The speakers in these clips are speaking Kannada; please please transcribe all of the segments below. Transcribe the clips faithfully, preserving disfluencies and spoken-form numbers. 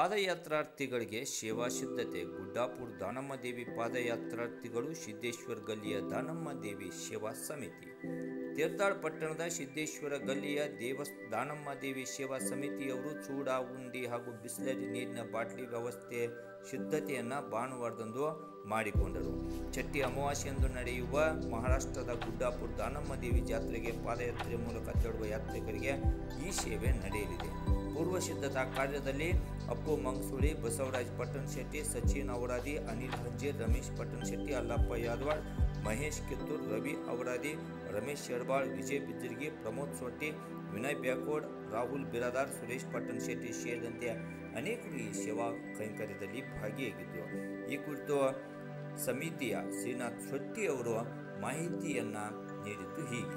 ಪಾದಯಾತ್ರಾರ್ಥಿಗಳಿಗೆ ಸೇವಾ ಸಿದ್ಧತೆ. ಗುಡ್ಡಾಪುರ ದಾನಮ್ಮ ದೇವಿ ಪಾದಯಾತ್ರಾರ್ಥಿಗಳು ಸಿದ್ದೇಶ್ವರ ಗಲ್ಲಿಯ ದಾನಮ್ಮ ದೇವಿ ಸೇವಾ ಸಮಿತಿ. ತೀರ್ಥಾಳ ಪಟ್ಟಣದ ಸಿದ್ದೇಶ್ವರ ಗಲ್ಲಿಯ ದೇವ ದಾನಮ್ಮ ದೇವಿ ಸೇವಾ ಸಮಿತಿಯವರು ಚೂಡ ಉಂಡಿ ಹಾಗೂ ಬಿಸ್ಲರಿ ನೀರಿನ ಬಾಟ್ಲಿ ವ್ಯವಸ್ಥೆ ಸಿದ್ಧತೆಯನ್ನು ಭಾನುವಾರದಂದು ಮಾಡಿಕೊಂಡರು. ಚಟ್ಟಿ ಅಮಾವಾಸ್ಯೆಯಂದು ನಡೆಯುವ ಮಹಾರಾಷ್ಟ್ರದ ಗುಡ್ಡಾಪುರ ದಾನಮ್ಮ ದೇವಿ ಜಾತ್ರೆಗೆ ಪಾದಯಾತ್ರೆ ಮೂಲಕ ತೆರಳುವ ಯಾತ್ರಿಕರಿಗೆ ಈ ಸೇವೆ ನಡೆಯಲಿದೆ. ಪೂರ್ವ ಸಿದ್ಧತಾ ಕಾರ್ಯದಲ್ಲಿ ಅಪ್ಪು ಮಂಗಸೂಳಿ, ಬಸವರಾಜ್ ಪಟ್ಟಣ ಶೆಟ್ಟಿ, ಸಚಿನ್ ಅವರಾದಿ, ಅನಿಲ್ ಹಂಜೀರ್, ರಮೇಶ್ ಪಟ್ಟಣ ಶೆಟ್ಟಿ, ಅಲ್ಲಪ್ಪ ಯಾದವಾಡ್, ಮಹೇಶ್ ಕಿತ್ತೂರ್, ರವಿ ಅವರಾದಿ, ರಮೇಶ್ ಶೆಡ್ಬಾಳ್, ವಿಜಯ್ ಬಿಜ್ಜರ್ಗಿ, ಪ್ರಮೋದ್ ಸೊಟ್ಟಿ, ವಿನಯ್ ಬ್ಯಾಕೋಡ್, ರಾಹುಲ್ ಬಿರಾದಾರ್, ಸುರೇಶ್ ಪಟ್ಟಣ ಶೆಟ್ಟಿ ಸೇರಿದಂತೆ ಅನೇಕರು ಈ ಸೇವಾ ಕೈಂಕರ್ಯದಲ್ಲಿ ಭಾಗಿಯಾಗಿದ್ದರು. ಈ ಕುರಿತು ಸಮಿತಿಯ ಶ್ರೀನಾಥ್ ಶೆಟ್ಟಿ ಅವರು ಮಾಹಿತಿಯನ್ನ ನೀಡಿದ್ದು ಹೀಗೆ.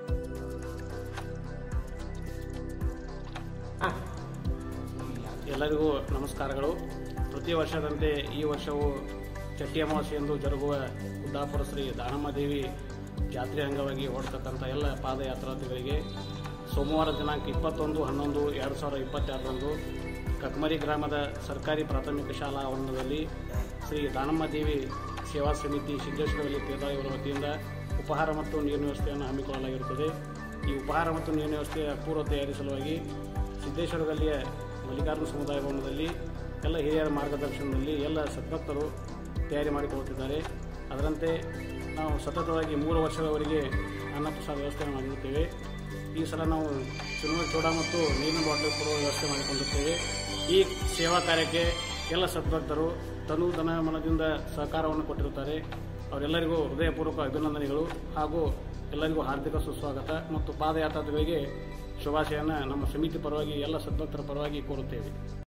ಎಲ್ಲರಿಗೂ ನಮಸ್ಕಾರಗಳು. ಪ್ರತಿ ವರ್ಷದಂತೆ ಈ ವರ್ಷವೂ ಚಟ್ಟಿ ಅಮಾವಾಸ್ಯೆಯಂದು ಜರುಗುವ ಗುಡ್ಡಾಪುರ ಶ್ರೀ ದಾನಮ್ಮ ದೇವಿ ಜಾತ್ರೆ ಅಂಗವಾಗಿ ಹೊರಡ್ತಕ್ಕಂಥ ಎಲ್ಲ ಪಾದಯಾತ್ರಾರ್ಥಿಗಳಿಗೆ ಸೋಮವಾರ ದಿನಾಂಕ ಇಪ್ಪತ್ತೊಂದು ಹನ್ನೊಂದು ಎರಡು ಸಾವಿರದ ಇಪ್ಪತ್ತೆರಡರಂದು ಕಕ್ಮರಿ ಗ್ರಾಮದ ಸರ್ಕಾರಿ ಪ್ರಾಥಮಿಕ ಶಾಲಾ ಆವರಣದಲ್ಲಿ ಶ್ರೀ ದಾನಮ್ಮ ದೇವಿ ಸೇವಾ ಸಮಿತಿ ಸಿದ್ದೇಶ್ವರದಲ್ಲಿ ತೀರ್ಥಾಳವರ ವತಿಯಿಂದ ಉಪಹಾರ ಮತ್ತು ನೀರಿನ ವ್ಯವಸ್ಥೆಯನ್ನು ಹಮ್ಮಿಕೊಳ್ಳಲಾಗಿರುತ್ತದೆ. ಈ ಉಪಹಾರ ಮತ್ತು ನೀರಿನ ವ್ಯವಸ್ಥೆಯ ಪೂರ್ವ ತಯಾರಿ ಸಲುವಾಗಿ ಸಿದ್ದೇಶ್ವರದಲ್ಲಿಯ ಮಲ್ಲಿಕಾರ್ಜುನ ಸಮುದಾಯ ಭವನದಲ್ಲಿ ಎಲ್ಲ ಹಿರಿಯರ ಮಾರ್ಗದರ್ಶನದಲ್ಲಿ ಎಲ್ಲ ಸದ್ಭಕ್ತರು ತಯಾರಿ ಮಾಡಿಕೊಳ್ಳುತ್ತಿದ್ದಾರೆ. ಅದರಂತೆ ನಾವು ಸತತವಾಗಿ ಮೂರು ವರ್ಷದವರೆಗೆ ಅನ್ನಪ್ರಸಾದ ವ್ಯವಸ್ಥೆಯನ್ನು ಮಾಡಿರುತ್ತೇವೆ. ಈ ಸಲ ನಾವು ಚುನಾವಣೆ ಚೂಡ ಮತ್ತು ನೀರಿನ ಬಾಟಲಿ ಕೊಡುವ ವ್ಯವಸ್ಥೆ ಮಾಡಿಕೊಂಡಿರುತ್ತೇವೆ. ಈ ಸೇವಾ ಕಾರ್ಯಕ್ಕೆ ಎಲ್ಲ ಸದ್ಭಕ್ತರು ತನು ಧನ ಮನದಿಂದ ಸಹಕಾರವನ್ನು ಕೊಟ್ಟಿರುತ್ತಾರೆ. ಅವರೆಲ್ಲರಿಗೂ ಹೃದಯಪೂರ್ವಕ ಅಭಿನಂದನೆಗಳು ಹಾಗೂ ಎಲ್ಲರಿಗೂ ಹಾರ್ದಿಕ ಸುಸ್ವಾಗತ ಮತ್ತು ಪಾದಯಾತ್ರಾರ್ಥಿಗಳಿಗೆ ಶುಭಾಶಯನ ನಮ್ಮ ಸಮಿತಿ ಪರವಾಗಿ ಎಲ್ಲ ಸದ್ಭಕ್ತರ ಪರವಾಗಿ ಕೋರುತ್ತೇವೆ.